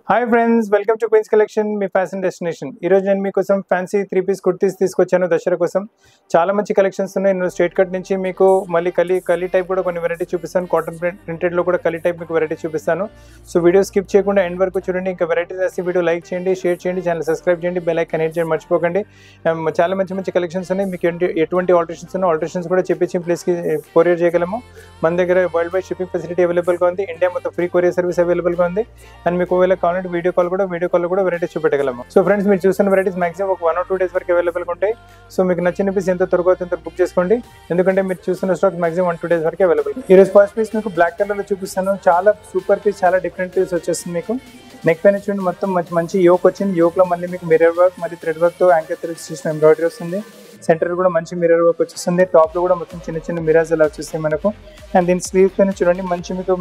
Hi friends, welcome to Queen's collection, మీ fashion destination. ఈరోజు నేను మీకోసం ఫ్యాన్సీ 3 పీస్ కుర్తీస్ తీసుకొచ్చాను దసరా కోసం. చాలా మంచి కలెక్షన్స్ ఉన్నాయి. నేను స్ట్రేట్ కట్ నుంచి మీకు మళ్ళీ కలీ టైప్ కూడా కొన్ని వెరైటీ చూపిస్తాను. కాటన్ ప్రింటెడ్లో కూడా కలీ టైప్ మీకు వెరైటీ చూపిస్తాను. సో వీడియో స్కిప్ చేయకుండా ఎండ్ వరకు చూడండి. ఇంకా వెరైటీస్ వేసి వీడియో లైక్ చేయండి, షేర్ చేయండి, ఛానల్ సబ్స్క్రైబ్ చేయండి, బెల్ ఐకాన్ హిట్ చేయండి మర్చిపోకండి. చాలా మంచి కలెక్షన్స్ ఉన్నాయి. మీకు ఎటువంటి ఆల్టరేషన్స్ ఉన్నాయో ఆల్టరేషన్స్ కూడా చెప్పించి ప్లేస్కి కొరియర్ చేయగలము. మన దగ్గర వరల్డ్ వైడ్ షిప్పింగ్ ఫెసిలిటీ అవైలబుల్గా ఉంది. ఇండియా మొత్తం ఫ్రీ కొరియర్ సర్వీస్ అవైలబుల్గా ఉంది. అండ్ మీకు ఒకవేళ వీడియో కాల్ కూడా వెరైటీస్ చూపెట్టగలము. సో ఫ్రెండ్స్, మీరు చూసిన వెరైటీస్ మాక్సిమం ఒక 1 or 2 days వరకు అవైలబుల్గా ఉంటాయి. సో మీకు నచ్చిన పీస్ ఎంత త్వరగా ఎంత బుక్ చేసుకోండి, ఎందుకంటే మీరు చూసిన స్టాక్ మాక్సిమం 1-2 days వరకు అవైలబుల్. ఈ రోజు ఫస్ట్ పీస్ మీకు బ్లాక్ కలర్లో చూపిస్తాను. చాలా సూపర్ పీస్, చాలా డిఫరెంట్ పీస్ వచ్చేస్తుంది. మీకు నెక్ పైన చూడండి, మొత్తం మంచి యోక్ వచ్చింది. యోక్లో మళ్ళీ మీకు మిర్రర్ వర్క్ మరియు థ్రెడ్ వర్క్తో యాంకర్ థ్రెడ్స్ చేసిన ఎంబ్రాయిడరీ వస్తుంది. సెంటర్ కూడా మంచి మిర్రర్ వర్క్ వచ్చేస్తుంది. టాప్లో కూడా మొత్తం చిన్న మిర్రర్స్ అలా వచ్చేస్తాయి మనకు. అండ్ దీని స్లీవ్స్ పైన చూడండి, మంచి మీకు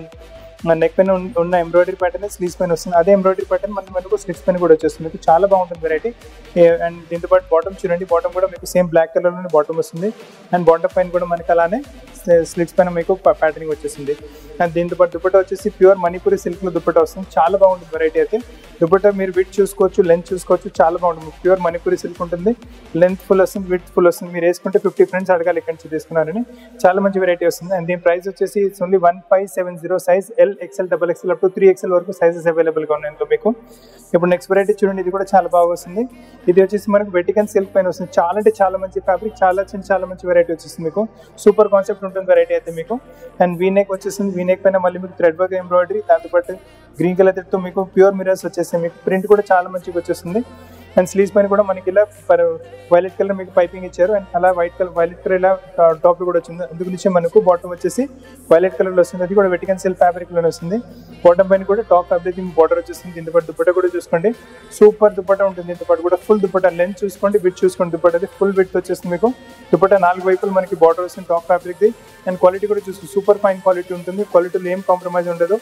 నెక్ పైన ఉన్న ఎంబ్రాయిడరీ ప్యాటర్న్ స్లీవ్స్ పైన వస్తుంది. అదే ఎంబ్రాయిడరీ ప్యాటర్న్ మనకు స్లిప్స్ పైన కూడా వచ్చేస్తుంది. మీకు చాలా బాగుంటుంది వెరైటీ. అండ్ దీంతో పాటు బాటమ్ చూడండి, బాటమ్ కూడా మీకు సేమ్ బ్లాక్ కలర్లోనే బాటమ్ వస్తుంది. అండ్ బాటమ్ పైన కూడా మనకి అలానే స్లిప్స్ పైన మీకు ప్యాటర్నింగ్ వచ్చేసింది. అండ్ దీంతో పాటు దుపట్టా వచ్చేసి ప్యూర్ మణిపూరి సిల్క్లో దుపట్టా వస్తుంది. చాలా బాగుంటుంది వెరైటీ అయితే. దుపట్టా మీరు విత్ చూసుకోవచ్చు, లెంత్ చూసుకోవచ్చు, చాలా బాగుంటుంది. ప్యూర్ మణిపూరి సిల్క్ ఉంటుంది. లెంత్ ఫుల్ వస్తుంది, విత్ ఫుల్ వస్తుంది. మీరు వేసుకుంటే 50 ఫ్రెండ్స్ అడగాలి ఎక్కడి నుంచి తీసుకున్నారని. చాలా మంచి వెరైటీ వస్తుంది. అండ్ దీని ప్రైస్ వచ్చేసి only 1570. Size L, XL, XXL up to 3XL వరకు సైజెస్ అవైలబుల్గా ఉన్నాయి ఇందులో మీకు. ఇప్పుడు నెక్స్ట్ వెరైటీ చూడండి, ఇది కూడా చాలా బాగా వస్తుంది. ఇది వచ్చేసి మనకు వెటికన్ సిల్క్ పైన వస్తుంది. చాలా అంటే చాలా మంచి ఫ్యాబ్రిక్, చాలా మంచి వెరైటీ వచ్చేస్తుంది మీకు. సూపర్ కాన్సెప్ట్ ఉంటుంది వెరైటీ అయితే మీకు. అండ్ వీనెక్ వచ్చేస్తుంది. వీనెక్ పైన మళ్ళీ మీకు థ్రెడ్ వర్క్ ఎంబ్రాయిడరీ, దాంతోపాటు గ్రీన్ కలర్ థ్రెడ్తో మీకు ప్యూర్ మిరర్స్ వచ్చేస్తాయి. మీకు ప్రింట్ కూడా చాలా మంచిగా వచ్చేస్తుంది. అండ్ స్లీవ్స్ పైన కూడా మనకి ఇలా వైలెట్ కలర్ మీకు పైపింగ్ ఇచ్చారు. అండ్ అలా వైలెట్ కలర్ ఇలా టాప్ కూడా వచ్చింది. అందుకు నుంచి మనకు బాటమ్ వచ్చేసి వైలెట్ కలర్లో వస్తుంది. అది కూడా వెటికన్ సిల్క్ ఫ్యాబ్రిక్లోనే వస్తుంది. బాటమ్ పైన కూడా టాప్ ఫ్యాబ్రిక్ బార్డర్ వచ్చేస్తుంది. దీంతో పాటు దుపట్టా కూడా చూసుకోండి, సూపర్ దుపట్టా ఉంటుంది. దీంతో పాటు కూడా ఫుల్ దుపట్టా, లెంత్ చూసుకోండి, విత్ చూసుకోండి. దుపట్టా అది ఫుల్ విత్ వచ్చేస్తుంది మీకు. దుపట్టా 4 వైపులు మనకి బార్డర్ వస్తుంది టాప్ ఫ్యాబ్రిక్ది. అండ్ క్వాలిటీ కూడా చూసుకోండి, సూపర్ ఫైన్ క్వాలిటీ ఉంటుంది. క్వాలిటీలో ఏం కాంప్రమైజ్ ఉండదు.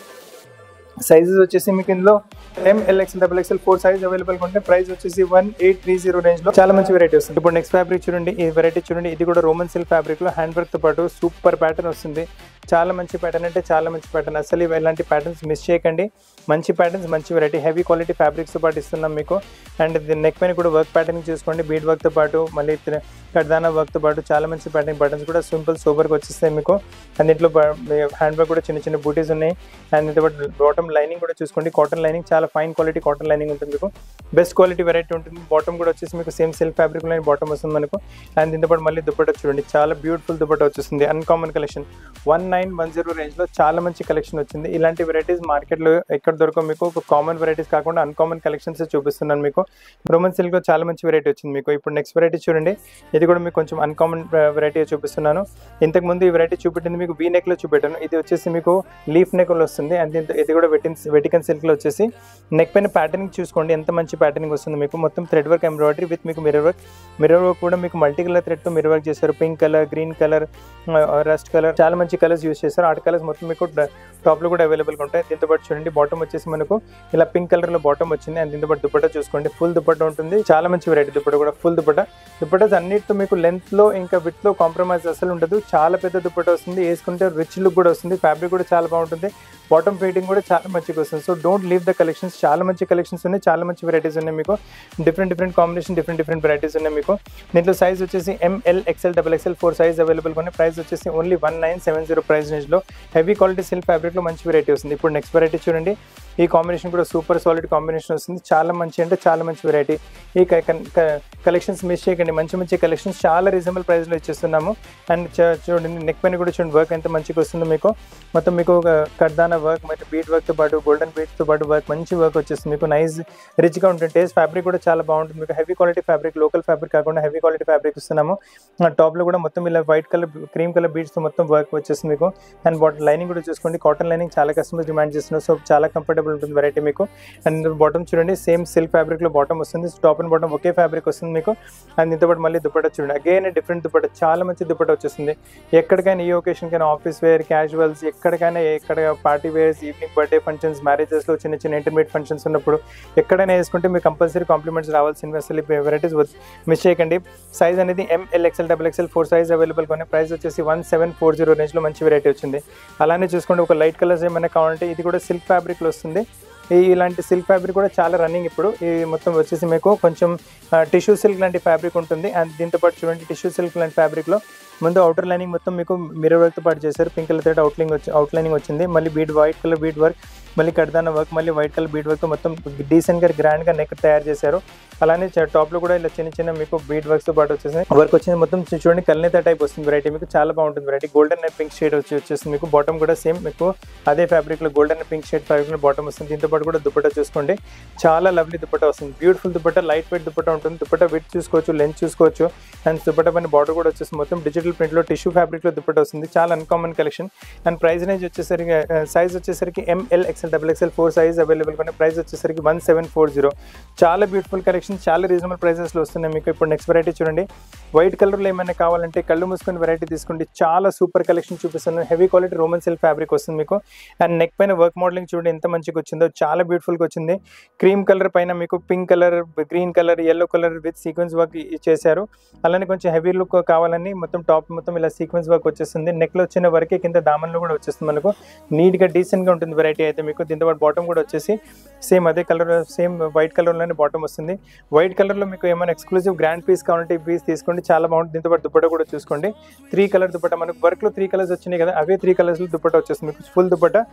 సైజెస్ వచ్చేసి మీకు ఇందులో ML, XL, XXL 4 సైజ్ అవైలబుల్గా ఉంటాయి. ప్రైస్ వచ్చేసి 1830 రేంజ్లో చాలా మంచి వెరైటీ వస్తుంది. ఇప్పుడు నెక్స్ట్ ఫ్యాబ్రిక్ చూడండి, ఈ వెరైటీ చూడండి. ఇది కూడా రోమన్ సిల్క్ ఫ్యాబ్రిక్లో హ్యాండ్ వర్క్తో పాటు సూపర్ ప్యాటర్న్ వస్తుంది. చాలా మంచి ప్యాటర్న్ అంటే చాలా మంచి ప్యాటర్న్. అసలు ఇలాంటి ప్యాటర్న్స్ మిస్ చేయకండి. మంచి ప్యాటర్న్స్, మంచి వెరైటీ, హెవీ క్వాలిటీ ఫ్యాబ్రిక్స్తో పాటు ఇస్తున్నాం మీకు. అండ్ నెక్ పైన కూడా వర్క్ ప్యాటర్న్ చూసుకోండి, బీడ్ వర్క్తో పాటు మళ్ళీ కడ్దానా వర్క్తో పాటు చాలా మంచి ప్యాటర్న్స్ కూడా సింపుల్ సూపర్గా వచ్చేస్తాయి మీకు. అండ్ ఇంట్లో హ్యాండ్ వర్క్ కూడా చిన్న బూటీస్ ఉన్నాయి. అండ్ దీంతో పాటు బాటమ్ లైనింగ్ కూడా చూసుకోండి, కాటన్ లైనింగ్, చాలా ఫైన్ క్వాలిటీ కాటన్ లైనింగ్ ఉంటుంది మీకు. బెస్ట్ క్వాలిటీ వెరైటీ ఉంటుంది. బాటమ్ కూడా వచ్చేసి మీకు same silk fabric line bottom వస్తుంది మనకు. అండ్ దీంతో పాటు మళ్ళీ దుపట్టా చూడండి, చాలా బ్యూటిఫుల్ దుపట్టా వచ్చేస్తుంది. అన్కామన్ కలెక్షన్ 1910 రేంజ్లో చాలా మంచి కలెక్షన్ వచ్చింది. ఇలాంటి వెరైటీస్ మార్కెట్లో ఎక్కడ దొరకవు మీకు. ఒక కామన్ వెరైటీస్ కాకుండా అన్కామన్ కలెక్షన్స్ చూపిస్తున్నాను మీకు. రోమన్ సిల్క్లో చాలా మంచి వెరైటీ వచ్చింది మీకు. ఇప్పుడు నెక్స్ట్ వెరైటీ చూడండి, ఇది కూడా మీకు కొంచెం అన్కామన్ వెరైటీ చూపిస్తున్నాను. ఇంతకుముందు ఈ వెరైటీ చూపెట్టింది మీకు వీ నెక్లో చూపెట్టాను. ఇది వచ్చేసి మీకు లీఫ్ నెక్లో వస్తుంది. అండ్ ఇది కూడా వెటికన్ సిల్క్లో వచ్చేసి నెక్ పైన ప్యాటర్నింగ్ చూసుకోండి, ఎంత మంచి ప్యాటర్నింగ్ వస్తుంది మీకు. మొత్తం థ్రెడ్ వర్క్ ఎంబ్రాయిడరీ విత్ మీకు మిర్రర్ వర్క్ కూడా మీకు మల్టీ కలర్ థ్రెడ్తో మిర్రర్ వర్క్ చేశారు. Pink colour, green colour, rust colour, చాలా మంచి కలర్స్ యూస్ చేశారు. ఆర్ట్ కలర్స్ మొత్తం మీకు టాప్లో కూడా అవైలబుల్గా ఉంటాయి. దీంతో పాటు చూడండి, బాటమ్ వచ్చేసి మనకు ఇలా పింక్ కలర్లో బాటమ్ వచ్చింది. అండ్ దీంతో పాటు దుపట్టా చూసుకోండి, ఫుల్ దుపట్టా ఉంటుంది. చాలా మంచి వెరైటీ దుపట్టా కూడా, ఫుల్ దుపట్టాస్ అన్నిటితో మీకు లెంత్లో ఇంకా విత్లో కాంప్రమైజ్ అసలు ఉండదు. చాలా పెద్ద దుపట్టా వస్తుంది, వేసుకుంటే రిచ్ లుక్ కూడా వస్తుంది. ఫ్యాబ్రిక్ కూడా చాలా బాగుంటుంది. బాటమ్ ఫిట్టింగ్ కూడా చాలా మంచిగా వస్తుంది. So don't leave the collections. చాలా మంచి కలెక్షన్స్ ఉన్నాయి, చాలా మంచి వెరైటీస్ ఉన్నాయి మీకు. డిఫరెంట్ కాంబినేషన్, డిఫరెంట్ వెరైటీస్ ఉన్నాయి మీకు. దీంట్లో సైజ్ వచ్చేసి ML, XL, XXL 4 సైజ్ అవైలబుల్గా ఉన్నాయి. ప్రైస్ వచ్చేసి ఓన్లీ 1970 ప్రైస్ రేంజ్లో. హెవీ క్వాలిటీ సిల్క్ ఫ్యాబ్రిక్లో మంచి వెరైటీ వస్తుంది. ఇప్పుడు నెక్స్ట్ వెరైటీ చూడండి, ఈ కాంబినేషన్ కూడా సూపర్ సాలిడ్ కాంబినేషన్ వస్తుంది. చాలా మంచి వెరైటీ. ఈ కలెక్షన్స్ మిస్ చేయకండి. మంచి కలెక్షన్స్ చాలా రీజనబుల్ ప్రైస్లో ఇచ్చేస్తున్నాము. అండ్ చూడండి, నెక్ పైన కూడా చూడండి వర్క్ ఎంత మంచిగా వస్తుందో మీకు. మొత్తం మీకు కర్దానా వర్క్ మరియు బీట్ వర్క్తో పాటు గోల్డెన్ బీట్స్తో పాటు మంచి వర్క్ వచ్చేస్తుంది మీకు. నైస్ రిచ్గా ఉంటుంది. టేస్ట్ ఫ్యాబ్రిక్ కూడా చాలా బాగుంటుంది మీకు. Heavy quality fabric, local fabric కాకుండా హెవీ క్వాలిటీ ఫ్యాబ్రిక్ ఇస్తున్నాము. టాప్లో కూడా మొత్తం ఇలా వైట్ కలర్, క్రీమ్ కలర్ బీట్స్తో మొత్తం వర్క్ వచ్చేస్తుంది మీకు. అండ్ బాటమ్ లైనింగ్ కూడా చూసుకోండి, కాటన్ లైనింగ్ చాలా కస్టమర్స్ డిమాండ్ చేస్తున్నారు. సో చాలా కంఫర్టబుల్ ఉంటుంది వెరైటీ మీకు. అండ్ బాటమ్ చూడండి, సేమ్ సిల్క్ ఫ్యాబ్రిక్లో బాటమ్ వస్తుంది. టాప్ అండ్ బాటమ్ ఒకే ఫ్యాబ్రిక్ వస్తుంది మీకు. అండ్ దీంతో పాటు మళ్ళీ దుపట్టా చూడండి, అగైన్ డిఫరెంట్ దుపట్టా, చాలా మంచి దుపట్టా వచ్చేస్తుంది. ఎక్కడికైనా ఈ ఒకేషన్కైనా, ఆఫీస్ వేర్, క్యాజువల్స్, ఎక్కడికైనా party wears, evening birthday functions, మ్యారేజెస్లో చిన్న ఇంటర్మీడియట్ ఫంక్షన్స్ ఉన్నప్పుడు ఎక్కడైనా వేసుకుంటే మీకు కంపల్సరీ కాంప్లిమెంట్స్ రావాల్సినవి. అసలు వెరైటీస్ మిస్ చేయకండి. సైజ్ అనేది ML, XL, XXL 4 సైజ్ అవైలబుల్గా ఉన్నాయి. ప్రైస్ వచ్చేసి 1740 రేంజ్లో మంచి వెరైటీ వచ్చింది. అలానే చూసుకోండి, ఒక లైట్ కలర్స్ ఏమైనా కావాలంటే ఇది కూడా సిల్క్ ఫ్యాబ్రిక్లో వస్తుంది. ఇలాంటి సిల్క్ ఫ్యాబ్రిక్ కూడా చాలా రన్నింగ్ ఇప్పుడు. ఈ మొత్తం వచ్చేసి మీకు కొంచెం టిష్యూ సిల్క్ లాంటి ఫ్యాబ్రిక్ ఉంటుంది. అండ్ దీంతో పాటు చూడండి టిష్యూ సిల్క్ లాంటి ఫ్యాబ్రిక్లో ముందు అవుటర్ లైనింగ్ మొత్తం మీకు మిర్రర్ వర్క్తో పాటు చేశారు. Pink colour thread out lining వచ్చింది. మళ్ళీ వైట్ కలర్ బీడ్ వర్క్, మళ్ళీ కడ్దాన వర్క్, మళ్ళీ వైట్ కలర్ బీడ్ వర్క్ మొత్తం డీసెంట్గా గ్రాండ్గా నెక్ తయారు చేశారు. అలానే టాప్లో కూడా ఇలా చిన్న చిన్న మీకు బీడ్ వర్క్స్తో పాటు వచ్చేసి వర్క్ వచ్చింది. మొత్తం చూడండి కల్నేత టైప్ వస్తుంది వెరైటీ, మీకు చాలా బాగుంటుంది variety. Golden and pink shade వచ్చేస్తుంది మీకు. బాటమ్ కూడా సేమ్ మీకు అదే ఫ్యాబ్రిక్లో గోల్డెన్ అండ్ పింక్ షేడ్ ఫ్యాబ్రిక్లో బాటమ్ వస్తుంది. దీంతో పాటు కూడా దుపట్టా చూసుకోండి, చాలా లవ్లీ దుపట్టా వస్తుంది. Beautiful dupatta, light weight dupatta ఉంటుంది. దుపట్టా విత్ చూసుకోవచ్చు, లెంత్ చూసుకోవచ్చు. అండ్ దుపట్టా పైన బార్డర్ కూడా వచ్చేసి మొత్తం డిజిటల్ ప్రింట్లో టిష్యూ ఫ్యాబ్రిక్లో దుపట్టా వస్తుంది. చాలా uncommon collection. And price range వచ్చేసరికి సైజ్ వచ్చేసరికి ML XL XXL 4 size available కానీ ప్రైస్ వచ్చేసరికి 1740. చాలా బ్యూటిఫుల్ కలెక్షన్, చాలా రీజనబుల్ ప్రైసెస్లో వస్తున్నాయి మీకు. ఇప్పుడు నెక్స్ట్ వెరైటీ చూడండి. వైట్ కలర్లో ఏమైనా కావాలంటే కళ్ళు మూసుకొని వెరైటీ తీసుకోండి. చాలా సూపర్ కలెక్షన్ చూపిస్తున్నాను. Heavy quality Roman silk fabric వస్తుంది మీకు. అండ్ నెక్ పైన వర్క్ మోడలింగ్ చూడండి ఎంత మంచిగా వచ్చిందో, చాలా బ్యూటిఫుల్గా వచ్చింది. క్రీమ్ కలర్ పైన మీకు pink colour, green colour, yellow colour with sequence work చేశారు. అలానే కొంచెం హెవీ లుక్ కావాలని మొత్తం టాప్ మొత్తం ఇలా సీక్వెన్స్ వర్క్ వచ్చేస్తుంది. నెక్లో వచ్చిన వరకే కింద దామన్లో కూడా వచ్చేస్తుంది మనకు. నీట్గా డీసెంట్గా ఉంటుంది వెరైటీ అయితే మీకు. దీంతో పాటు బాటమ్ కూడా వచ్చేసి సేమ్ అదే కలర్, సేమ్ వైట్ కలర్లోనే బాటమ్ వస్తుంది. వైట్ కలర్లో మీకు ఏమైనా ఎక్స్క్లూజివ్ గ్రాండ్ పీస్ కావాలంటే ఈ పీస్ తీసుకోండి, చాలా బాగుంటుంది. దీంతో పాటు దుపట్టా కూడా చూసుకోండి. 3 కలర్ దుపట్టా మనకు వర్క్లో 3 కలర్స్ వచ్చినాయి కదా, అవే 3 కలర్స్లో దుపట్టా వచ్చేస్తుంది మీకు. ఫుల్ దుపట్టా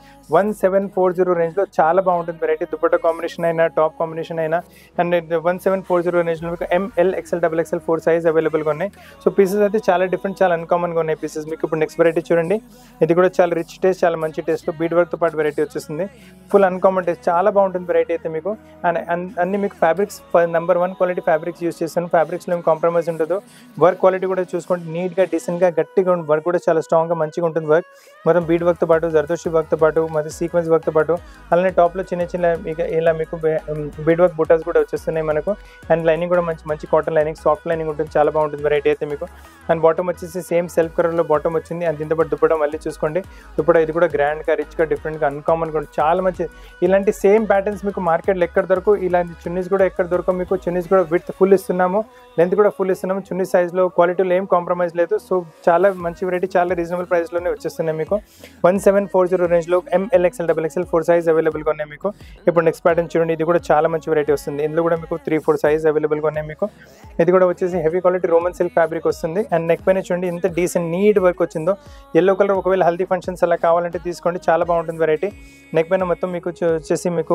1740 రేంజ్లో చాలా బాగుంటుంది వెరైటీ. దుపట్టా కాంబినేషన్ అయినా, టాప్ కాంబినేషన్ అయినా. అండ్ 1740 రేంజ్లో మీకు ML XL XXL 4 సైజ్ అవైలబుల్గా ఉన్నాయి. సో పీసెస్ అయితే చాలా డిఫరెంట్, చాలా అన్కామన్గా ఉన్నాయి పీసెస్ మీకు. ఇప్పుడు నెక్స్ట్ వెరైటీ చూడండి. ఇది కూడా చాలా రిచ్ టేస్ట్, చాలా మంచి టేస్ట్లో బీడ్ వర్క్తో పాటు వెరైటీ వచ్చేస్తుంది. ఫుల్ అన్కామన్ టేస్ట్, చాలా బాగుంటుంది వెరైటీ అయితే మీకు. అండ్ అన్ని మీకు fabrics number 1 quality fabrics use చేస్తాను. ఫ్యాబ్రిక్స్లో ఏం కాంప్రమైజ్ ఉండదు. వర్క్ క్వాలిటీ కూడా చూసుకోండి, నీట్గా డీసెంట్గా గట్టిగా ఉంటుంది. వర్క్ కూడా చాలా స్ట్రాంగ్గా మంచిగా ఉంటుంది వర్క్. మొత్తం బీడ్ వర్క్తో పాటు, జర్దోషి వర్క్తో పాటు, మరి సీక్వెన్స్ వర్క్తో పాటు, అలానే టాప్లో చిన్న చిన్న ఇలా మీకు బీడ్ వర్క్ బుటాస్ కూడా వచ్చేస్తున్నాయి మనకు. అండ్ లైనింగ్ కూడా మంచి కాటన్ లైనింగ్, సాఫ్ట్ లైనింగ్ ఉంటుంది. చాలా బాగుంటుంది వెరైటీ అయితే మీకు. అండ్ బాటమ్ వచ్చేసి సేమ్ సెల్ఫ్ కలర్లో బాటమ్ వచ్చింది. అండ్ దీంతో పాటు దుపట్టా మళ్ళీ చూసుకోండి. దుపట్టా ఇది కూడా గ్రాండ్గా, రిచ్గా, డిఫరెంట్గా, అన్కామన్గా చాలా మంచి. ఇలాంటి సేమ్ ప్యాటర్న్స్ మీకు మార్కెట్లో ఎక్కడ దొరకవు. ఇలాంటి చున్నీస్ కూడా ఎక్కడ దొరకవు మీకు. చున్నీస్ కూడా విత్ ఫుల్ ఇస్తున్నాము, లెంత్ కూడా ఫుల్ ఇస్తున్నాము. చున్నీ సైజ్లో క్వాలిటీలో ఏం కాంప్రమైజ్ లేదు. సో చాలా మంచి వెరైటీ, చాలా రీజనబుల్ ప్రైస్లోనే వచ్చేస్తున్నాయి మీకు. 1740 రేంజ్లో ML XL XXL 4 సైజ్ అవైలబుల్గా ఉన్నాయి మీకు. ఇప్పుడు నెక్స్ట్ ప్యాటర్న్ చూడండి. ఇది కూడా చాలా మంచి వెరైటీ వస్తుంది. ఇందులో కూడా మీకు 3-4 సైజ్ అవైలబుల్గా ఉన్నాయి మీకు. ఇది కూడా వచ్చేసి heavy quality Roman silk fabric వస్తుంది. అండ్ నెక్ పైన చూడండి ఎంత డీసెంట్ నీట్ వర్క్ వచ్చిందో. ఎల్లో కలర్ ఒకవేళ హల్దీ ఫంక్షన్స్ అలా కావాలంటే తీసుకోండి, చాలా బాగుంటుంది వెరైటీ. నెక్ పైన మొత్తం మీకు వచ్చేసి మీకు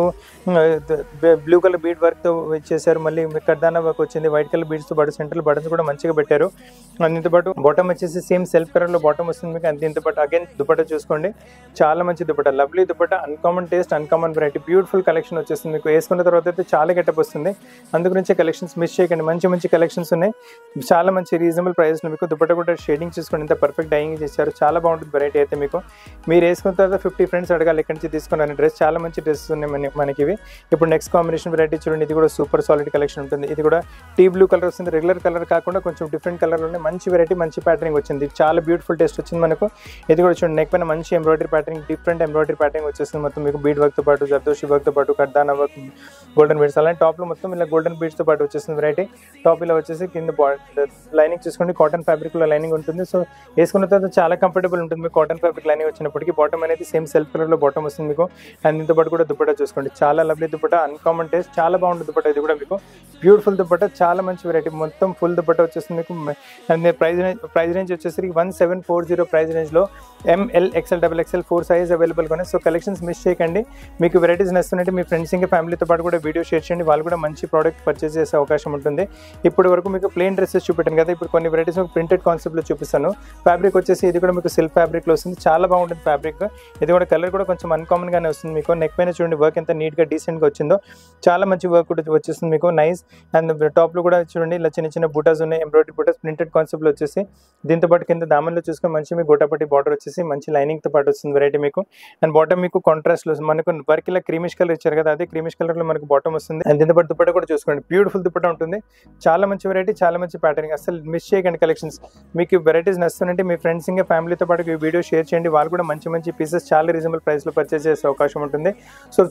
బ్లూ కలర్ బీడ్ వర్క్తో చేశారు. మళ్ళీ కర్దానా వర్క్ వచ్చింది. వైట్ కలర్ బీడ్స్తో పాటు సెంట్రల్ బటన్స్ కూడా మంచిగా పెట్టారు. దీంతో పాటు బాటమ్ వచ్చేసి సేమ్ సెల్ఫ్ కలర్లో బాటమ్ వస్తుంది మీకు. అండ్ దీంతో పాటు అగైన్ దుపట్టా చూసుకోండి, చాలా మంచి dupatta, lovely dupatta, uncommon taste, uncommon variety, beautiful collection వచ్చేస్తుంది మీకు. వేసుకున్న తర్వాత అయితే చాలా గెటప్ వస్తుంది. అందుగురించి కలెక్షన్స్ మిస్ చేయకండి. మంచి కలెక్షన్స్ ఉన్నాయి, చాలా మంచి రీజనబుల్ ప్రైస్లో మీకు. దుపట్టా కూడా షేడింగ్ చూసుకోండి, ఇంత పర్ఫెక్ట్ డైయింగ్ చేశారు. చాలా బాగుంటుంది వెరైటీ అయితే మీకు. మీరు వేసుకున్న తర్వాత 50 ఫ్రెండ్స్ అడగాలి ఎక్కడి నుంచి తీసుకున్నాను డ్రెస్. చాలా మంచి డ్రెస్సెస్ ఉన్నాయి మనకి ఇవి. ఇప్పుడు నెక్స్ట్ కాంబినేషన్ వెరైటీ చూడండి. ఇది కూడా సూపర్ సాలిడ్ కలెక్షన్ ఉంటుంది. ఇది కూడా టీ బ్లూ కలర్ వస్తుంది. రెగ్యులర్ కలర్ కాకుండా కొంచెం డిఫరెంట్ కలర్లోనే మంచి వెరైటీ, మంచి ప్యాటర్నింగ్ వచ్చింది. చాలా బ్యూటిఫుల్ టేస్ట్ వచ్చింది మనకు. ఇది కూడా చూడండి, నెక్ పైన మంచి embroidery patterning, different embroidery patterning వచ్చేస్తుంది మొత్తం మీకు. బీడ్ వర్క్తో పాటు, జర్దోషి వర్క్తో పాటు, కర్దానా వర్క్, గోల్డెన్ బీడ్స్, అలానే టాప్లో మొత్తం ఇలా గోల్డెన్ బీడ్స్తో పాటు వచ్చేస్తుంది వెరైటీ. టాప్ ఇలా వచ్చేసి కింద లైనింగ్ చూసుకోండి, కాటన్ ఫ్యాబ్రిక్లో లైనింగ్ ఉంటుంది. సో వేసుకున్న తర్వాత చాలా కంఫర్టబుల్ ఉంటుంది మీకు. కాటన్ ఫ్యాబ్రిక్ లైనింగ్ వచ్చినప్పటికీ బాటమ్ అనేది సేమ్ సెల్ఫ్ కలర్లో బాటమ్ వస్తుంది మీకు. అండ్ దీంతో పాటు కూడా దుపట్టా చూసుకోండి, చాలా లవ్లీ దుపట్టా, అన్కామన్ టేస్ట్, చాలా బాగుంటుంది దుపట్టా. ఇది కూడా మీకు బ్యూటిఫుల్ దుపట్టా, చాలా మంచి వెరైటీ, మొత్తం ఫుల్ దుపట్టా వచ్చేస్తుంది మీకు. అండ్ ప్రైస్ రేంజ్ వచ్చేసరికి 1740 ప్రైస్ రేంజ్లో ML XL XXL 4 సైజ్ అవైలబుల్గా ఉన్నాయి. సో కలెక్షన్స్ మిస్ చేయకండి. మీకు వెరైటీస్ నచ్చుతుంటే మీ ఫ్రెండ్స్ ఇంకా ఫ్యామిలీతో పాటు కూడా వీడియో షేర్ చేయండి, వాళ్ళు కూడా మంచి ప్రోడక్ట్ పర్చేస్ చేసే అవకాశం ఉంటుంది. ఇప్పటి వరకు మీకు ప్లెయిన్ డ్రెస్సెస్ చూపెట్టాను కదా, ఇప్పుడు కొన్ని వెరైటీస్ మీకు ప్రింటెడ్ కాన్సెప్ట్లో చూపిస్తాను. ఫ్యాబ్రిక్ వచ్చేసి ఇది కూడా మీకు సిల్క్ ఫ్యాబ్రిక్లో వస్తుంది, చాలా బాగుంటుంది ఫ్యాబ్రిక్. ఇది కూడా కలర్ కూడా కొంచెం అన్కామన్గానే వస్తుంది మీకు. నెక్ పైన చూడండి వర్క్ ఎంత నీట్గా డీసెంట్గా వచ్చిందో, చాలా మంచి వర్క్ కూడా వచ్చేస్తుంది మీకు, నైస్. అండ్ టాప్లో కూడా చూడండి ఇలా చిన్న బూటాస్ ఉన్నాయి, ఎంబ్రాయిడరీ బూటాస్ ప్రింటెడ్ కాన్సెప్ట్లో వచ్చేసి. దీంతో పాటు కింద దామన్లో చూసుకొని మంచి మీకు గోటాపట్టి బార్డర్ వచ్చేసి మంచి లైనింగ్తో పాటు వస్తుంది వెరైటీ మీకు. అండ్ బాటమ్ మీకు కాంట్రాస్ట్లో మనకు వర్క్ ఇలా క్రీమిష్ కలర్ ఇచ్చారు కదా, అదే క్రీమిష్ కలర్లో మనకు బాటమ్ వస్తుంది. అండ్ దీంతో పాటు దుపట్టా కూడా చూసుకోండి, బ్యూటిఫుల్ దుపట్టా ఉంటుంది. చాలా మంచి వెరైటీ, చాలా మంచి ప్యాటర్నింగ్, అసలు మిస్ చేయకండి కలెక్షన్స్. మీకు వెరైటీస్ నచ్చుతుంటే మీ ఫ్రెండ్స్ ఇంకా ఫ్యామిలీతో పాటు ఈ వీడియో షేర్ చేయండి, వాళ్ళు కూడా మంచి పీసెస్ చాలా రీజనబుల్ ప్రైస్లో పర్చేస్ చేసే అవకాశం ఉంటుంది. సో చాలా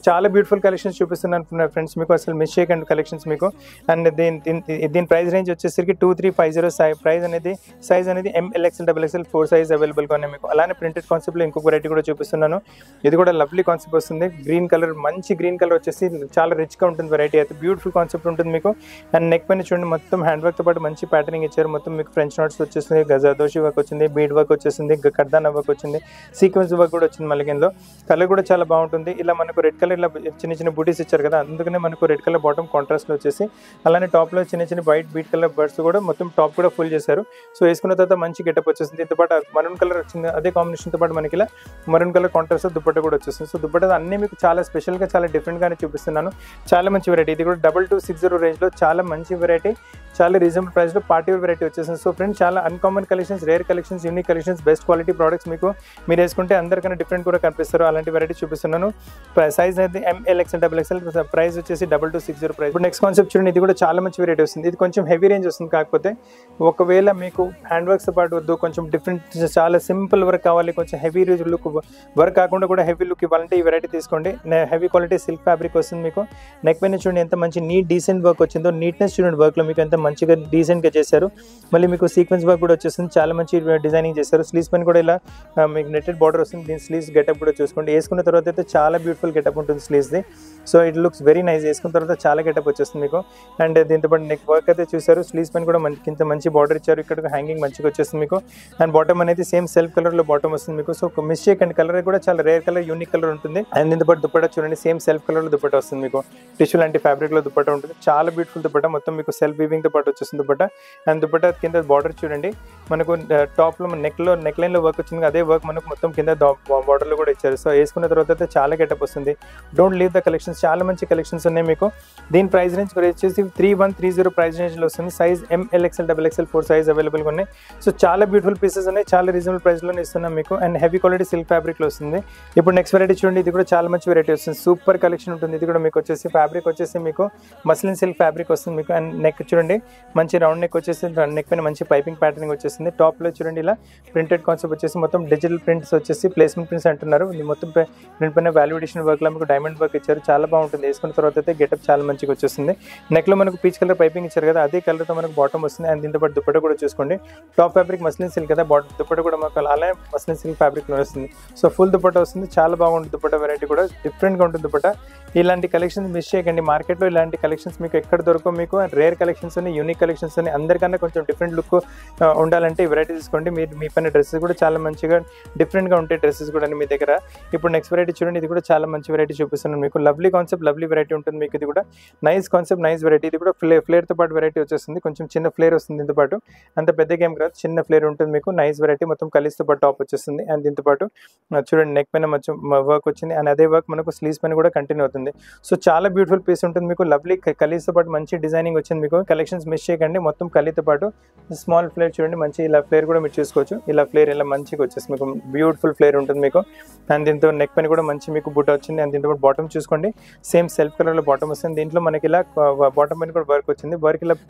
బ్యూటిఫుల్ కలెక్షన్స్ చూపిస్తున్నాను ఫ్రెండ్స్ మీకు, అసలు మిస్ చేయకండి కలెక్షన్స్ మీకు. అండ్ దీని ప్రైస్ రేంజ్ వచ్చేసరికి 2350 ప్రైస్ అనేది సైజ్ అనేది MLXL XXL 4 సైజ్ అవైలబుల్గా ఉన్నాయి మీకు. అలానే ప్రింటెడ్ కాన్సెప్ట్లో ఇంకొక వెరైటీ కూడా చూపిస్తున్నాను. ఇది కూడా లవ్లీ కాన్సెప్ట్ వస్తుంది, గ్రీన్ కలర్, మంచి గ్రీన్ కలర్ వచ్చేసి చాలా రిచ్గా ఉంటుంది వెరైటీ అయితే, బ్యూటిఫుల్ కాన్సెప్ట్ ఉంటుంది మీకు. అండ్ నెక్ పైన చూడండి మొత్తం హ్యాండ్ వర్క్తో పాటు మంచి ప్యాటర్నింగ్ ఇచ్చారు. మొత్తం మీకు ఫ్రెంచ్ నోట్స్ వచ్చేస్తుంది, గజాదోషి వర్క్ వచ్చింది, బీడ్ వర్క్ వచ్చేసింది, కర్దానా వర్క్ వచ్చింది, సీక్వెన్స్ వర్క్ కూడా వచ్చింది మళ్ళీ కింద. కలర్ కూడా చాలా బాగుంటుంది. ఇలా మనకు రెడ్ కలర్ ఇలా చిన్న చిన్న బూటీస్ ఇచ్చారు కదా, అందుకనే మనకు రెడ్ కలర్ బాటమ్ కాంట్రాస్ట్లో వచ్చేసి, అలానే టాప్లో చిన్న చిన్న వైట్ బీట్ కలర్ బర్డ్స్ కూడా మొత్తం టాప్ కూడా ఫుల్ చేశారు. సో వేసుకున్న తర్వాత మంచి గెటప్ వచ్చేసింది. దీంతో పాటు మరూన్ కలర్ వచ్చింది, అదే కాంబినేషన్తో పాటు మనకి ఇలా మరూన్ కలర్ కాంట్రాస్ట్ దుపట్టా కూడా వచ్చేస్తుంది. సో దుపట్టా అన్నీ మీకు చాలా స్పెషల్గా చాలా డిఫరెంట్గానే చూపిస్తున్నాను. చాలా మంచి వెరైటీ, ఇది కూడా 2260 రేంజ్లో చాలా మంచి వెరైటీ, చాలా రీజనబుల్ ప్రైస్లో పార్టీ వేర్ వెరైటీ వచ్చేసింది. సో ఫ్రెండ్స్ చాలా uncommon collections, rare collections, unique collections, best quality products మీకు మీరు వేసుకుంటే అందరికన్నా డిఫరెంట్ కూడా కనిపిస్తారు. అలాంటి వెరైటీ చూపిస్తున్నాను. సైజ్ అయితే MLXL XXL, ప్రైస్ వచ్చేసి 2260 ప్రైస్. ఇప్పుడు నెక్స్ట్ కాన్సెప్ట్ చూడండి, ఇది కూడా చాలా మంచి వెరైటీ వస్తుంది. ఇది కొంచెం హెవీ రేంజ్ వస్తుంది, కాకపోతే ఒకవేళ మీకు హ్యాండ్ వర్క్స్తో పాటు వద్దు, కొంచెం డిఫరెంట్ చాలా సింపుల్ వర్క్ కావాలి, కొంచెం హెవీ లుక్ వర్క్ కాకుండా కూడా హెవీ లుక్ ఇవ్వాలంటే ఈ వెరైటీ తీసుకోండి. హెవీ క్వాలిటీ సిల్క్ ఫ్యాబ్రిక్ వస్తుంది మీకు. నెక్ పైన చూడండి ఎంత మంచి డీసెంట్ వర్క్ వచ్చిందో, నీట్నెస్ చూడండి వర్క్లో మీకు ఎంత మంచిగా డీసెంట్గా చేశారు. మళ్ళీ మీకు సీక్వెన్స్ వర్క్ కూడా వచ్చేస్తుంది, చాలా మంచి డిజైనింగ్ చేశారు. స్లీవ్స్ పైన కూడా ఇలా మీకు నెట్టెడ్ బార్డర్ వస్తుంది. దీని స్లీవ్స్ గెటప్ కూడా చూసుకోండి. వేసుకున్న తర్వాత అయితే చాలా బ్యూటిఫుల్ గెటప్ ఉంటుంది స్లీవ్స్ది. So it looks very nice. వేసుకున్న తర్వాత చాలా గెటప్ వచ్చేస్తుంది మీకు. అండ్ దీంతో పాటు నెక్ వర్క్ అయితే చూసారు, స్లీవ్స్ పైన కూడా ఇంత మంచి బార్డర్ ఇచ్చారు. ఇక్కడ హ్యాంగింగ్ మంచిగా వచ్చేస్తుంది మీకు. అండ్ బాటమ్ అనేది సేమ్ సెల్ఫ్ కలర్లో బాటమ్ వస్తుంది మీకు. సో మిస్ చేయకండి, కలర్ కూడా చాలా రేర్ కలర్, యూనిక్ కలర్ ఉంటుంది. అండ్ దీంతో పాటు దుపట్టా చూడండి, సేమ్ సెల్ఫ్ కలర్లో దుపట్టా వస్తుంది మీకు. టిష్యూ లాంటి ఫ్యాబ్రిక్లో దుపట్టా ఉంటుంది, చాలా బ్యూటిఫుల్ దుపట్టా, మొత్తం మీకు సెల్ఫ్ వీవింగ్తో పాటు వచ్చేస్తుంది దుపట్టా. అండ్ దుపట్టా కింద బార్డర్ చూడండి, మనకు టాప్లో నెక్ లైన్లో వర్క్ వచ్చింది, అదే వర్క్ మనకు మొత్తం కింద బార్డర్లో కూడా ఇచ్చారు. సో వేసుకున్న తర్వాత అయితే చాలా గెటప్ వస్తుంది. డోంట్ లీవ్ ద కలెక్షన్స్, చాలా మంచి కలెక్షన్స్ ఉన్నాయి మీకు. దీని ప్రైస్ రేంజ్ వచ్చేసి 3130 ప్రైస్ రేంజ్లో వస్తుంది. సైజ్ MLXL XXL 4 సైజ్ అవైలబుల్గా ఉన్నాయి. సో చాలా బ్యూటిఫుల్ పీసెస్ ఉన్నాయి, చాలా రీజనబుల్ ప్రైస్లోనే ఇస్తున్నాం మీకు. అండ్ హెవీ క్వాలిటీ సిల్క్ ఫ్యాబ్రిక్లో వస్తుంది. ఇప్పుడు నెక్స్ట్ వెరైటీ చూడండి, ఇది కూడా చాలా మంచి వెరైటీ వస్తుంది, సూపర్ కలెక్షన్ ఉంటుంది. ఇది కూడా మీకు వచ్చేసి ఫ్యాబ్రిక్ వచ్చేసి మీకు మస్లిన్ సిల్క్ ఫ్యాబ్రిక్ వస్తుంది మీకు. అండ్ నెక్ చూడండి, మంచి రౌండ్ నెక్ వచ్చేసి, నెక్ పైన మంచి పైపింగ్ ప్యాటర్నింగ్ వచ్చేసింది. టాప్లో చూడండి ఇలా ప్రింటెడ్ కాన్సెప్ట్ వచ్చేసి, మొత్తం డిజిటల్ ప్రింట్స్ వచ్చేసి ప్లేస్మెంట్ ప్రింట్స్ అంటున్నారు. మొత్తం ప్రింట్ పైన వాల్యుడేషన్ వర్క్లో మీకు డైమండ్ వర్క్ ఇచ్చారు, చాలా బాగుంటుంది. వేసుకున్న తర్వాత అయితే గెటప్ చాలా మంచిగా వచ్చేస్తుంది. నెక్లో మనకు పీచ్ కలర్ పైపింగ్ ఇచ్చారు కదా, అదే కలర్తో మనకు బాటమ్ వస్తుంది. అండ్ దీంతో పాటు దుపట్టా కూడా చూసుకోండి, టాప్ ఫ్యాబ్రిక్ మస్లిన్ సిల్క్ కదా, దుపట్టా కూడా మాకు అలానే మస్లిన్ సిల్క్ ఫ్యాబ్రిక్లో వస్తుంది. సో ఫుల్ దుపట్టా వస్తుంది, చాలా బాగుంటుంది. దుపట్టా వెరైటీ కూడా డిఫరెంట్గా ఉంటుంది దుపట్టా. ఇలాంటి కలెక్షన్స్ మిస్ చేయకండి, మార్కెట్లో ఇలాంటి కలెక్షన్స్ మీకు ఎక్కడ దొరకవు మీకు. రేర్ కలెక్షన్స్ ఉన్నాయి, యూనిక్ కలెక్షన్స్ ఉన్నాయి. అందరికన్నా కొంచెం డిఫరెంట్ లుక్ ఉండాలంటే ఈ వెరైటీ తీసుకోండి. మీరు మీ పైన డ్రెస్సెస్ కూడా చాలా మంచిగా డిఫరెంట్గా ఉంటాయి డ్రెస్సెస్ కూడా మీ దగ్గర. ఇప్పుడు నెక్స్ట్ వెరైటీ చూడండి, ఇది కూడా చాలా మంచి వెరైటీ చూపిస్తున్నాను మీకు. లవ్లీ కాన్సెప్ట్, లవ్లీ వెరైటీ ఉంటుంది మీకు. ఇది కూడా నైస్ కాన్సెప్ట్, నైస్ వెరైటీ. ఇది కూడా ఫ్లేర్తో పాటు వెరైటీ వచ్చేస్తుంది, కొంచెం చిన్న ఫ్లేర్ వస్తుంది. దీంతో పాటు అంత పెద్ద గేమ్ కాదు, చిన్న ఫ్లేర్ ఉంటుంది మీకు. నైస్ వెరైటీ, మొత్తం కలిస్తో పాటు టాప్ వచ్చేస్తుంది. అండ్ దీంతో పాటు చూడండి నెక్ పైన మంచి వర్క్ వచ్చింది. అండ్ అదే వర్క్ మనకు స్లీవ్స్ పైన కూడా కంటిన్యూ అవుతుంది. సో చాలా బ్యూటిఫుల్ పీస్ ఉంటుంది మీకు. లవ్లీ కలీస్తో పాటు మంచి డిజైనింగ్ వచ్చింది మీకు. కలెక్షన్స్ మిస్ చేయకండి, మొత్తం కలితో పాటు స్మాల్ ఫ్లేర్ చూడండి, మంచి ఇలా ఫ్లేర్ కూడా మీరు చూసుకోవచ్చు. ఇలా ఫ్లేర్ ఇలా మంచిగా వచ్చేసి మీకు బ్యూటిఫుల్ ఫ్లేర్ ఉంటుంది మీకు. అండ్ దీంతో నెక్ పైన కూడా మంచి మీకు బుట్ట వచ్చింది. అండ్ దీంతో పాటు బాటమ్ చూసుకోండి, సేమ్ సెల్ఫ్ కలర్లో బాటమ్ వస్తుంది. దీంట్లో మనకి ఇలా బాటమ్ పైన కూడా వర్క్ వచ్చింది. వర్క్ ఇలా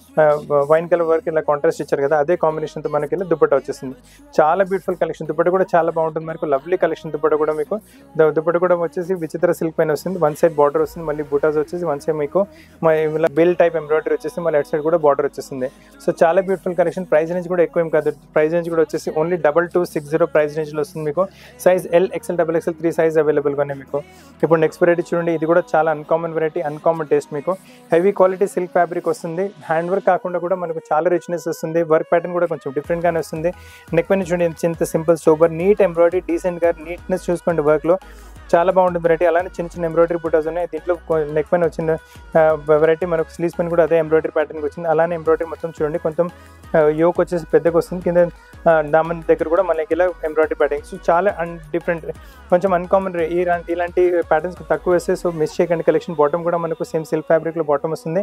వైన్ కలర్ వర్క్ ఇలా కాంట్రాస్ట్ ఇచ్చారు కదా, అదే కాంబినేషన్తో మనకి ఇలా దుపట్టా వచ్చేసింది. చాలా బ్యూటిఫుల్ కలెక్షన్, దుపట్టా కూడా చాలా బాగుంటుంది మనకు. లవ్లీ కలెక్షన్ దుపట్టా కూడా మీకు. దుపట్టా కూడా వచ్చేసి విచిత్ర సిల్క్ పైన వస్తుంది. వన్ సైడ్ బార్డర్ వస్తుంది, మళ్ళీ బూటాస్ వచ్చేసి వన్ సైడ్ మీకు ఇలా బిల్ టైప్ ఎంబ్రాయిడరీ వచ్చేసి మళ్ళీ అటు సైడ్ కూడా బార్డర్ వచ్చేస్తుంది. సో చాలా బ్యూటిఫుల్ కలెక్షన్. ప్రైస్ రేంజ్ కూడా ఎక్కువ ఏం కాదు, ప్రైస్ రేంజ్ కూడా వచ్చేసి ఓన్లీ 2260 ప్రైస్ రేంజ్లో వస్తుంది మీకు. సైజ్ LXL XXL 3 సైజ్ అవైలబుల్గా ఉన్నాయి మీకు. ఇప్పుడు నెక్స్ట్ వెరైటీ చూడండి, ఇది కూడా చాలా అన్కామన్ వెరైటీ, అన్కామన్ టేస్ట్ మీకు. హెవీ క్వాలిటీ సిల్క్ ఫ్యాబ్రిక్ వస్తుంది. హ్యాండ్ వర్క్ కాకుండా కూడా మనకు చాలా రిచ్నెస్ వస్తుంది. వర్క్ ప్యాటర్న్ కూడా కొంచెం డిఫరెంట్గానే వస్తుంది. నెక్ పైన చూడండి ఎంత సింపుల్ సూపర్ నీట్ ఎంబ్రాయిడరీ, డీసెంట్గా నీట్నెస్ చూసుకోండి వర్క్లో. చాలా బాగుంటుంది వెరైటీ. అలానే చిన్న చిన్న ఎంబ్రాయిడరీ బుటాస్ ఉన్నాయి. దీంట్లో నెక్ పైన వచ్చిన వెరైటీ మనకు స్లీవ్స్ పైన కూడా అదే ఎంబ్రాయిడరీ ప్యాటర్న్ వచ్చింది. అలానే ఎంబ్రాయిడరీ మొత్తం చూడండి, కొంచెం యోక్ వచ్చేసి పెద్దగా వస్తుంది. కింద దామన్ దగ్గర కూడా మనకి ఇలా ఎంబ్రాయిడరీ ప్యాటర్న్. సో చాలా డిఫరెంట్, కొంచెం అన్కామన్. ఇలాంటి ప్యాటర్న్స్ తక్కువ వేస్తే సో మిస్ చేయకండి కలెక్షన్. బాటమ్ కూడా మనకు సేమ్ సిల్క్ ఫ్యాబ్రిక్లో బాటమ్ వస్తుంది.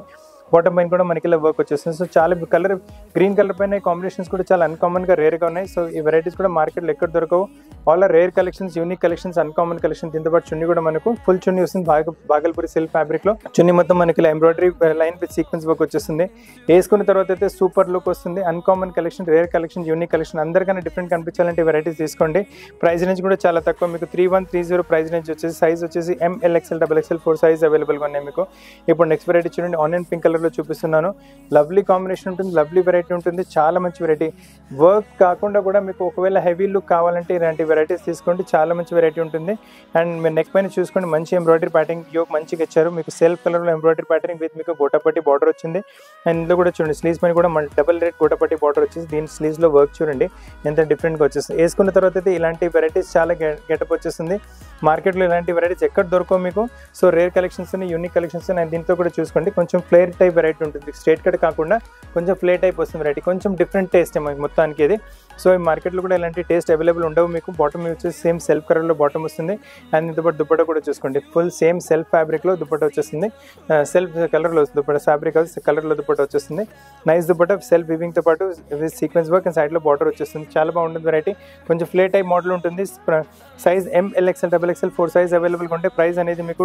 బాటమ్ పైన కూడా మనకి ఇలా వర్క్ వచ్చేస్తుంది. సో చాలా కలర్ గ్రీన్ కలర్ పైన కాంబినేషన్స్ కూడా చాలా అన్కామన్గా రేర్గా ఉన్నాయి. సో ఈ వెరైటీస్ కూడా మార్కెట్లో ఎక్కడ దొరకవు. All are rare collections, unique collections, uncommon collection. దీంతో పాటు చున్నీ కూడా మనకు ఫుల్ చున్నీ వస్తుంది భాగల్పూరి సిల్క్ ఫ్యాబ్రిక్లో. చున్నీ మొత్తం మనకి ఇలా embroidery line with sequence work వచ్చేస్తుంది. వేసుకున్న తర్వాత అయితే సూపర్ లుక్ వస్తుంది. Uncommon collection, rare collection, unique collection, అందరికన్నా డిఫరెంట్ కనిపించాలంటే వెరైటీస్ తీసుకోండి. ప్రైస్ రేంజ్ కూడా చాలా తక్కువ, మీకు 3130 ప్రైస్ రేంజ్ వచ్చేసి. సైజ్ వచ్చేసి ML, XL, XXL 4 సైజ్ అవైలబుల్గా ఉన్నాయి మీకు. ఇప్పుడు నెక్స్ట్ వెరైటీ చూడండి, ఆనియన్ పింక్ కలర్లో చూపిస్తున్నాను. లవ్లీ కాంబినేషన్ ఉంటుంది, లవ్లీ వెరైటీ ఉంటుంది, చాలా మంచి వెరైటీ. వర్క్ కాకుండా కూడా మీకు ఒకవేళ హెవీ లుక్ కావాలంటే ఇలాంటి వెరైటీస్ తీసుకోండి, చాలా మంచి వెరైటీ ఉంటుంది. అండ్ మీరు నెక్ పైన చూసుకోండి, మంచి ఎంబ్రాయిడరీ ప్యాటర్న్ యోక్ మంచిగా ఇచ్చారు. మీకు సెల్ఫ్ కలర్లో ఎంబ్రాయిడరీ ప్యాటర్న్ విత్ మీకు గోటపట్టి బార్డర్ వచ్చింది. అండ్ ఇందులో కూడా చూడండి స్లీవ్స్ పైన కూడా డబుల్ రేట్ గోటపట్టి బార్డర్ వచ్చేసి. దీని స్లీవ్స్లో వర్క్ చూడండి ఎంత డిఫరెంట్గా వచ్చేస్తుంది. వేసుకున్న తర్వాత అయితే ఇలాంటి వెరైటీస్ చాలా గెటప్ వచ్చేస్తుంది. మార్కెట్లో ఇలాంటి వెరైటీస్ ఎక్కడ దొరకవు మీకు. So rare collections, unique collections. And దీంతో కూడా చూసుకోండి కొంచెం ఫ్లేర్ టైప్ వెరైటీ ఉంటుంది, స్ట్రేట్ కట్ కాకుండా కొంచెం ఫ్లేర్ టైప్ వస్తుంది వెరైటీ. కొంచెం డిఫరెంట్ టేస్ట్ మొత్తానికి ఇది. సో ఈ మార్కెట్లో కూడా ఇలాంటి టేస్ట్ అవైలబుల్ ఉండవు మీకు. బాటమ్ వచ్చేసి సేమ్ సెల్ఫ్ కలర్లో బాటమ్ వస్తుంది. అండ్ దీంతో పాటు దుపట్టా కూడా చూసుకోండి, ఫుల్ సేమ్ సెల్ఫ్ ఫ్యాబ్రిక్లో దుపట్టా వచ్చేస్తుంది. సెల్ఫ్ కలర్లో దుపట్టా, ఫ్యాబ్రిక్ కలర్లో దుపట్టా వచ్చేస్తుంది. నైస్ దుపట్టా, సెల్ఫ్ వివింగ్తో పాటు సీక్వెన్స్ వర్క్ అండ్ సైడ్లో బార్డర్ వచ్చేస్తుంది. చాలా బాగుంటుంది వెరైటీ. కొంచెం ఫ్లేర్ టైప్ మోడల్ ఉంటుంది. Size ML, XL, XXL 4 size అవైలబుల్గా ఉంటే ప్రైస్ అనేది మీకు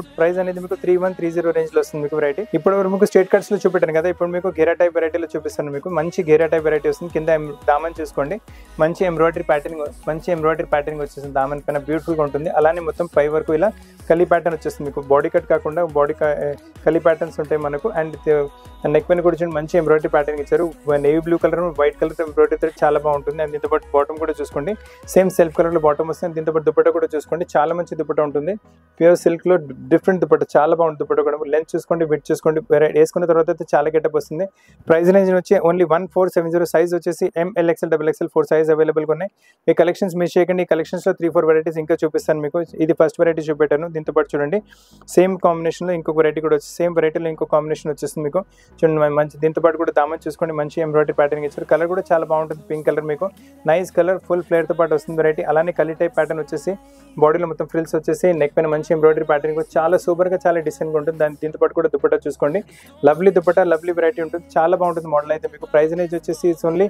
3130 రేంజ్లో వస్తుంది మీకు వెరైటీ. ఇప్పుడు మీకు స్ట్రేట్ కట్స్లో చూపెట్టాను కదా, ఇప్పుడు మీకు గేరా టైప్ వెరైటీలో చూపిస్తాను. మీకు మంచి గేరా టైప్ వెరైటీ వస్తుంది. కింద దామన్ చూసుకోండి, మంచి ఎంబ్రాయిడరీ ప్యాటర్నింగ్ వచ్చేస్తుంది. దామన్ పైన బ్యూటిఫుల్గా ఉంటుంది. అలానే మొత్తం పై వరకు ఇలా కలీ ప్యాటర్న్ వచ్చేస్తుంది మీకు. బాడీ కట్ కాకుండా కలీ ప్యాటర్న్స్ ఉంటాయి మనకు. అండ్ నెక్ పైన కూడా చూడండి మంచి ఎంబ్రాయిడరీ ప్యాటర్న్ ఇచ్చారు. Navy blue colour, white colour embroidery చాలా బాగుంటుంది. అండ్ దీంతో పాటు బాటమ్ కూడా చూసుకోండి, సేమ్ సెల్ఫ్ కలర్లో బాటమ్ వస్తుంది. దీంతో పాటు దుపట్టా కూడా చూసుకోండి, చాలా మంచి దుపట్టా ఉంటుంది. ప్యూర్ సిల్క్లో డిఫరెంట్ దుపట్టా, చాలా బాగుంటుంది దుపట్టా కూడా. లెంత్ చూసుకోండి, విడ్త్ చూసుకోండి. వేసుకున్న తర్వాత అయితే చాలా గెటప్ వస్తుంది. ప్రైస్ రేంజ్ వచ్చి ఓన్లీ 1470. సైజ్ వచ్చేసి ML, XL, XXL 4 సైజ్ అవైలబుల్గా ఉన్నాయి. ఈ కలెక్షన్స్ మిస్ చేయకండి. ఈ కలెక్షన్స్లో 3-4 వెరైటీస్ ఇంకా చూపిస్తాను మీకు. ఇది ఫస్ట్ వెరైటీ చూపెట్టాను. దీంతో పాటు చూడండి సేమ్ కాంబినేషన్లో ఇంకొక వెరైటీ కూడా వచ్చి, సేమ్ వెరైటీలో ఇంకో కాంబినేషన్ వచ్చేస్తుంది మీకు. చూడండి మంచి, దీంతో పాటు కూడా దామన్ చూసుకోండి, మంచి ఎంబ్రాయిడరీ ప్యాటర్న్ ఇచ్చారు. కలర్ కూడా చాలా బాగుంటుంది, పింక్ కలర్ మీకు. నైస్ కలర్, ఫుల్ ఫ్లేర్తో పాటు వస్తుంది వెరైటీ. అలానే కలీ టైప్ ప్యాటర్న్ వచ్చేసి, బాడీలో మొత్తం ఫ్రిల్స్ వచ్చేసి, నెక్ పైన మంచి ఎంబ్రాయిడరీ ప్యాటర్న్ చాలా సూపర్గా, చాలా డిసెంట్గా ఉంటుంది. దీంతో పాటు కూడా దుపట్టా చూసుకోండి, లవ్లీ దుపట్టా, లవ్లీ వెరైటీ ఉంటుంది. చాలా బాగుంటుంది మోడల్ అయితే మీకు. ప్రైస్ రేంజ్ వచ్చేసి ఇట్స్ ఓన్లీ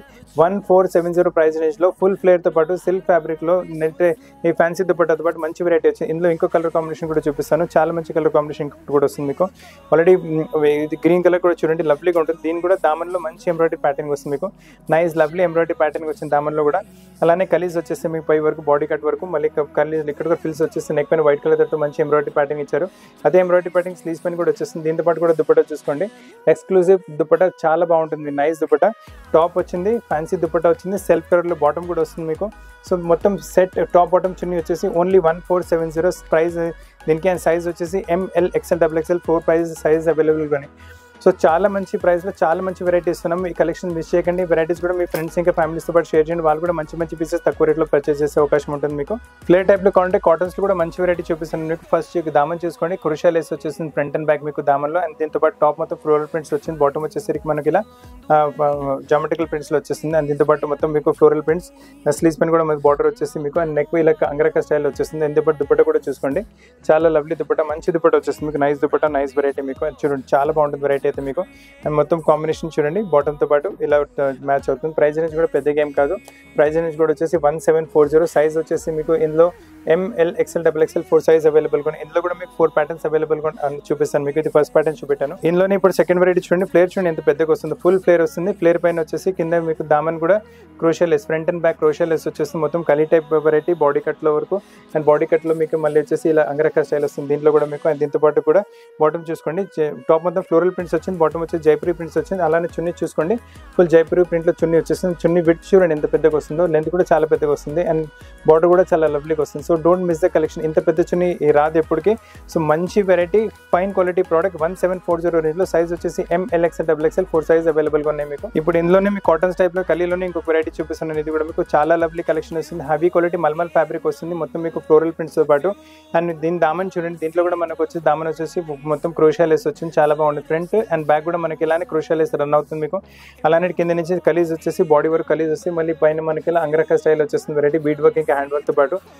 1470 ప్రైస్ రేంజ్లో. ఫుల్ ఫ్లేర్తో పాటు సిల్క్ ఫ్యాబ్రిక్లో నెట్ ఈ ఫ్యాన్సీ దుపట్టాతో పాటు మంచి వెరైటీ వచ్చింది. ఇందులో ఇంకో కలర్ కాంబినేషన్ కూడా చూపిస్తాను, చాలా మంచి కలర్ కాంబినేషన్ కూడా వస్తుంది మీకు. ఆల్రెడీ ఇది గ్రీన్ కలర్ కూడా చూడండి లవ్లీగా ఉంటుంది. దీని కూడా దామన్లో మంచి ఎంబ్రాయిడరీ ప్యాటర్న్ వస్తుంది మీకు. నైస్ లవ్లీ ఎంబ్రాయిడరీ ప్యాటర్న్ వచ్చింది దామన్లో కూడా. అలానే కలీజ్ వచ్చేసి మీకు పై వరకు బాడీ కట్ వరకు, మళ్ళీ కలీజ్ ఇక్కడ కూడా ఫిల్స్ వచ్చేసి నెక్ పైన వైట్ కలర్ తో మంచి ఎంబ్రాయిడరీ ప్యాటర్న్ ఇచ్చారు. అదే ఎంబ్రాయిడరీ ప్యాటర్న్ స్లీవ్స్ పైన కూడా వచ్చేస్తుంది. దీంతో పాటు కూడా దుపట్టా చూసుకోండి, ఎక్స్క్లూజివ్ దుపట్టా, చాలా బాగుంటుంది. నైస్ దుపట్టా, టాప్ వచ్చింది, ఫ్యాన్సీ దుపట్టా వచ్చింది, సెల్ఫ్ కలర్లో బాటమ్ కూడా వస్తుంది మీకు. సో మొత్తం సెట్ టాప్ బాటమ్ చున్నీ వచ్చేసి ఓన్లీ 1470 ప్రైస్ దీనికి. అండ్ సైజ్ వచ్చేసి ML, XL, XXL 4 price size అవైలబుల్గా ఉన్నాయి. సో చాలా మంచి ప్రైస్లో చాలా మంచి వెరైటీ ఇస్తున్నాం. ఈ కలెక్షన్ మిస్ చేయకండి. వెరైటీస్ కూడా మీ ఫ్రెండ్స్ ఇంకా ఫ్యామిలీస్తో పాటు షేర్ చేయండి, వాళ్ళు కూడా మంచి మంచి పీసెస్ తక్కువ రేట్లో పర్చేస్ చేసే అవకాశం ఉంటుంది మీకు. ఫ్లేర్ టైప్లో కావాలంటే కాటన్స్లో కూడా మంచి వెరైటీ చూపిస్తాను మీకు. ఫస్ట్ దామన్ చూసుకోండి, క్రూషియా లేస్ వచ్చేసింది ఫ్రంట్ అండ్ బ్యాక్ మీకు దామన్లో. అండ్ దీంతో పాటు టాప్ మొత్తం ఫ్లోరల్ ప్రింట్స్ వచ్చింది, బాటమ్ వచ్చేసరికి మనకి ఇలా జామెట్రికల్ ప్రింట్స్లో వచ్చేస్తుంది. అండ్ దీంతో పాటు మొత్తం మీకు ఫ్లోరల్ ప్రింట్స్, స్లీవ్స్ పైన కూడా మనకి బార్డర్ వచ్చేసి మీకు. అండ్ నెక్ ఇలా అంగరక స్టైల్ వచ్చేస్తుంది. దీంతో పాటు దుపట్టా కూడా చూసుకోండి, చాలా లవ్లీ దుపట్టా, మంచి దుపట్టా వచ్చేస్తుంది మీకు. నైస్ దుపట్టా, నైస్ వెరైటీ మీకు. చూడండి చాలా బాగుంటుంది వెరైటీ అయితే మీకు. అండ్ మొత్తం కాంబినేషన్ చూడండి, బాటంతో పాటు ఇలా మ్యాచ్ అవుతుంది. ప్రైస్ రేంజ్ కూడా పెద్ద గేమ్ కాదు. ప్రైస్ రేంజ్ కూడా వచ్చేసి 1740. సైజ్ వచ్చేసి మీకు ఇందులో ML, XL, XXL 4 సైజ్ అవైలబుల్గా ఉన్నాయి. ఇందులో కూడా మీకు 4 ప్యాటర్న్స్ అవైలబుల్గా చూపిస్తాను మీకు. ఇది ఫస్ట్ ప్యాటర్న్ చూపెట్టాను. ఇందులోనే ఇప్పుడు సెకండ్ వెరైటీ చూడండి, ఫ్లేర్ చూడండి ఎంత పెద్దగా వస్తుంది. ఫుల్ ఫ్లేర్ వస్తుంది. ఫ్లేర్ పైన వచ్చేసి కింద మీకు దామన్ కూడా crochet lace, front and back crochet lace వచ్చేస్తుంది. మొత్తం కలీ టైప్ వెరైటీ, బాడీ కట్లో వరకు. అండ్ బాడీ కట్లో మీకు మళ్ళీ వచ్చేసి ఇలా అంగరక స్టైల్ వస్తుంది దీంట్లో కూడా మీకు. అండ్ దీంతో పాటు కూడా బాటమ్ చూసుకోండి, టాప్ మొత్తం ఫ్లోరల్ ప్రింట్స్ వచ్చింది, బాటమ్ వచ్చి జైపూరి ప్రింట్స్ వచ్చింది. అలానే చున్నీ చూసుకోండి, ఫుల్ జైపూరి ప్రింట్లో చున్నీ వచ్చేస్తుంది. చున్నీ విడ్త్ చూడండి ఎంత పెద్దగా వస్తుందో, లెంత్ కూడా చాలా పెద్దగా వస్తుంది. అండ్ బార్డర్ కూడా చాలా లవ్లీగా వస్తుంది. So don't miss the collection. ఇంత పెద్ద చున్నీ రాదు ఎప్పటికీ. సో మంచి వెరైటీ, ఫైన్ క్వాలిటీ ప్రోడక్ట్. 1740 రేంజ్లో. సైజ్ వచ్చేసి ML, XL, XXL 4 సైజ్ అవైలబుల్గా ఉన్నాయి మీకు. ఇప్పుడు ఇందులోనే మీకు కాటన్స్ టైప్లో కలీలోనే ఇంకొక వెరైటీ చూపిస్తున్నాను. ఇది కూడా మీకు చాలా లవ్లీ కలెక్షన్ వస్తుంది. హెవీ క్వాలిటీ మల్మల్ ఫ్యాబ్రిక్ వస్తుంది మొత్తం మీకు, ఫ్లోరల్ ప్రింట్స్తో పాటు. అండ్ దీని దామన్ చూడండి, దీంట్లో కూడా మనకు వచ్చి దామన్ వచ్చేసి మొత్తం క్రోషియా లేస్ వచ్చింది, చాలా బాగుంది. ఫ్రంట్ అండ్ బ్యాక్ కూడా మనకి ఇలానే క్రోషియా లేస్ రన్ అవుతుంది మీకు. అలానే కింద నుంచి కలీజ్ వచ్చేసి బాడీ వర్క్ కలీజ్ వస్తే, మళ్ళీ పైన మనకి ఇలా అంగరక స్టైల్ వచ్చేస్తుంది వెరైటీ, బీట్ వర్క్ ఇంకా హ్యాండ్ వర్క్తో పాటు. అండ్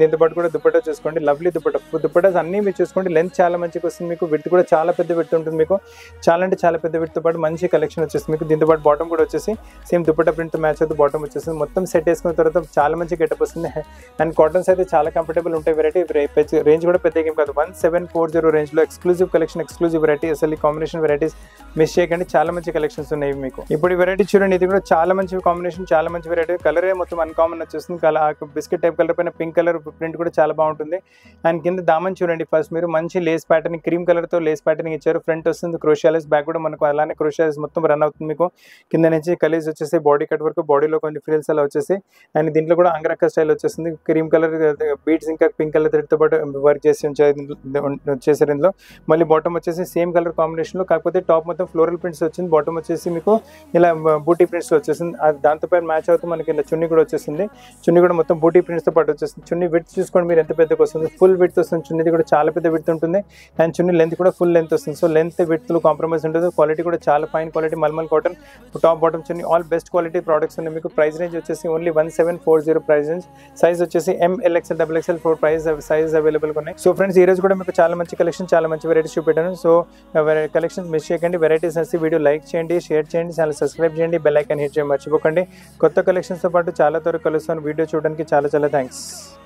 దీంతో పాటు కూడా దుపట్టా చూసుకోండి, లవ్లీ దుపట్టాస్ అన్నీ మీరు చూసుకోండి. లెంత్ చాలా మంచిగా వస్తుంది మీకు, విడ్త్ కూడా చాలా పెద్ద విడ్త్ ఉంటుంది మీకు, చాలా అంటే చాలా పెద్ద విడ్త్తో పాటు మంచి కలెక్షన్ వచ్చేస్తుంది మీకు. దీంతో పాటు బాటమ్ కూడా వచ్చేసి సేమ్ దుపట్టా ప్రింట్తో మ్యాచ్ అవుతుంది, బాటమ్ వచ్చేస్తుంది. మొత్తం సెట్ వేసుకున్న తర్వాత చాలా మంచి గెటప్ వస్తుంది. అండ్ కాటన్స్ అయితే చాలా కంఫర్టబుల్ ఉంటాయి. వెరైటీ రేంజ్ కూడా పెద్ద ఏం కాదు, 1740 రేంజ్లో ఎక్స్క్లూజివ్ కలెక్షన్, ఎక్స్క్లూజివ్ వెరైటీ. అసలు ఈ కాంబినేషన్ వెరైటీస్ మిస్ చేయకండి, చాలా మంచి కలెక్షన్స్ ఉన్నాయి మీకు. ఇప్పుడు ఈ వెరైటీ చూడండి, ఇది కూడా చాలా మంచి కాంబినేషన్, చాలా మంచి వెరైటీ. కలరే మొత్తం అన్కామన్ వచ్చేస్తుంది, బిస్కెట్ టైప్ కలర్ పైన పింక్ కలర్ ప్రింట్ కూడా చాలా బాగుంటుంది. అండ్ కింద దామన్ చూడండి, ఫస్ట్ మీరు మంచి లేస్ ప్యాటర్న్, క్రీమ్ కలర్తో లేస్ ప్యాటర్న్ ఇచ్చారు. ఫ్రంట్ వస్తుంది క్రోషియాలెస్, బ్యాక్ కూడా మనకు అలానే క్రోషియాలెస్ మొత్తం రన్ అవుతుంది మీకు. కింద నుంచి కలీజ్ వచ్చేసి బాడీ కట్ వరకు, బాడీలో కొంచెం ఫ్రిల్స్ అలా వచ్చేసి. అండ్ దీంట్లో కూడా అంగరక్క స్టైల్ వచ్చేస్తుంది, క్రీమ్ కలర్ బీడ్స్ ఇంకా పింక్ కలర్ థ్రెడ్తో పాటు వర్క్ చేసి వచ్చేసారు ఇందులో. మళ్ళీ బాటమ్ వచ్చేసి సేమ్ కలర్ కాంబినేషన్లో, కాకపోతే టాప్ మొత్తం ఫ్లోరల్ ప్రింట్స్ వచ్చింది, బాటమ్ వచ్చేసి మీకు ఇలా బూటీ ప్రింట్స్ వచ్చేసింది. దాంతో పాటు మ్యాచ్ అవుతూ మనకి ఇలా చున్నీ కూడా వచ్చేసింది. చున్నీ కూడా మొత్తం బూటీ ప్రింట్స్తో పాటు వచ్చేస్తుంది. చున్నీ విడ్త్ చూసుకోండి మీరు ఎంత పెద్దగా వస్తుంది, ఫుల్ విడ్త్ వస్తుంది. చున్నీది కూడా చాలా పెద్ద విడ్త్ ఉంటుంది. అండ్ చున్నీ లెంత్ కూడా ఫుల్ లెంత్ వస్తుంది. సో లెంత్ విడ్త్లో కాంప్రమైజ్ ఉంటుంది. క్వాలిటీ కూడా చాలా fine quality, mulmul cotton top bottom chunni all best quality products ఉన్నాయి మీకు. ప్రైస్ రేంజ్ వచ్చేసి ఓన్లీ 1740 ప్రైస్ రేంజ్. సైజ్ వచ్చేసి MLXL XXL 4 సైజ్ అవైలబుల్ ఉన్నాయి. సో ఫ్రెండ్స్, ఈ రోజు కూడా మీకు చాలా మంచి కలెక్షన్, చాలా మంచి వెరైటీస్ చూపెట్టాను. సో కలెక్షన్స్ మిస్ చేయకండి. వెరైటీస్ నచ్చి వీడియో లైక్ చేయండి, షేర్ చేయండి, ఛానల్ సబ్స్క్రైబ్ చేయండి, బెల్ ఐకాన్ హిట్ చేయడం మర్చిపోకండి. కొత్త కలెక్షన్స్తో పాటు చాలా త్వరగా కలుస్తాను. వీడియో చూడడానికి చాలా థ్యాంక్స్.